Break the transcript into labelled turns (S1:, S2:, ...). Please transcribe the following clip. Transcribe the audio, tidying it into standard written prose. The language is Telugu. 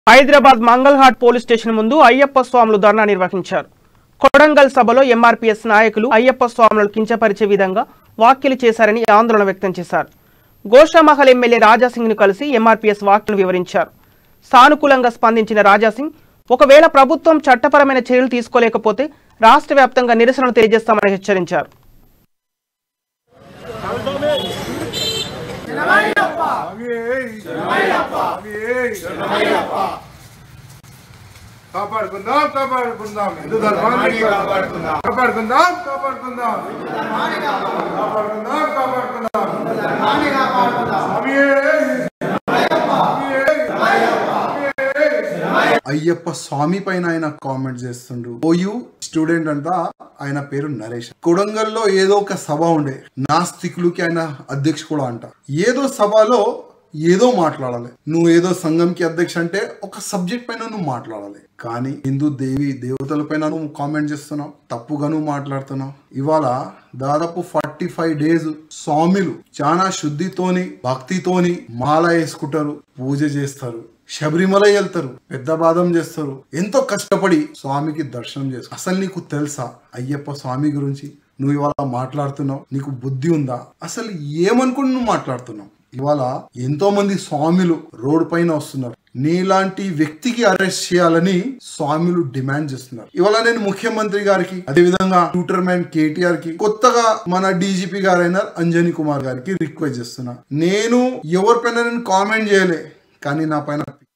S1: హైదరాబాద్ మంగళహాట్ పోలీస్ స్టేషన్ ముందు అయ్యప్ప స్వాములు ధర్నా నిర్వహించారు. కొడంగల్ సభలో ఎంఆర్పీఎస్ నాయకులు అయ్యప్ప స్వాములను కించపరిచే విధంగా వ్యాఖ్యలు చేశారని ఆందోళన వ్యక్తం చేశారు. గోషామహల్ ఎమ్మెల్యే రాజాసింగ్ను కలిసి ఎంఆర్పీఎస్ వ్యాఖ్యలు వివరించారు. సానుకూలంగా స్పందించిన రాజాసింగ్ ఒకవేళ ప్రభుత్వం చట్టపరమైన చర్యలు తీసుకోలేకపోతే రాష్ట్ర వ్యాప్తంగా నిరసనలు తెలియజేస్తామని హెచ్చరించారు.
S2: కాపాడుకుందాం కాపాడుకుందాం హిందూ ధర్మాన్ని కాపాడుకుందాం కాపాడుకుందాం కాపాడుకుందాం కాపాడుకుందాం కాపాడుకుందాం
S3: అయ్యప్ప స్వామి పైన ఆయన కామెంట్ చేస్తుండ్రు. ఓయూ స్టూడెంట్ అంతా, ఆయన పేరు నరేష్. కొడంగల్లో ఏదో ఒక సభ ఉండే, నాస్తికులకి ఆయన అధ్యక్షుడు అంట. ఏదో సభలో ఏదో మాట్లాడాలి. నువ్వు ఏదో సంఘంకి అధ్యక్ష అంటే ఒక సబ్జెక్ట్ పైన నువ్వు మాట్లాడాలి. కానీ హిందూ దేవతల పైన నువ్వు కామెంట్ చేస్తున్నావు, తప్పుగా నువ్వు మాట్లాడుతున్నావు. ఇవాళ దాదాపు 45 days స్వామిలు చాలా శుద్ధితోని భక్తితోని మాల వేసుకుంటారు, పూజ చేస్తారు, శబరిమల వెళ్తారు, పెద్ద బాధం చేస్తారు, ఎంతో కష్టపడి స్వామికి దర్శనం చేస్తారు. అసలు నీకు తెలుసా అయ్యప్ప స్వామి గురించి? నువ్వు ఇవాళ మాట్లాడుతున్నావు, నీకు బుద్ధి ఉందా? అసలు ఏమనుకుని నువ్వు మాట్లాడుతున్నావు? ఇవాళ ఎంతో మంది స్వామిలు రోడ్డు పైన వస్తున్నారు. నీలాంటి వ్యక్తికి అరెస్ట్ చేయాలని స్వామిలు డిమాండ్ చేస్తున్నారు. ఇవాళ నేను ముఖ్యమంత్రి గారికి, అదే విధంగా ట్విట్టర్ మ్యాన్ కేటీఆర్ కి, కొత్తగా మన డీజీపీ గారైన అంజనీ కుమార్ గారికి రిక్వెస్ట్ చేస్తున్నా. నేను ఎవరిపైన నేను కామెంట్ చేయలే, కానీ నా పైన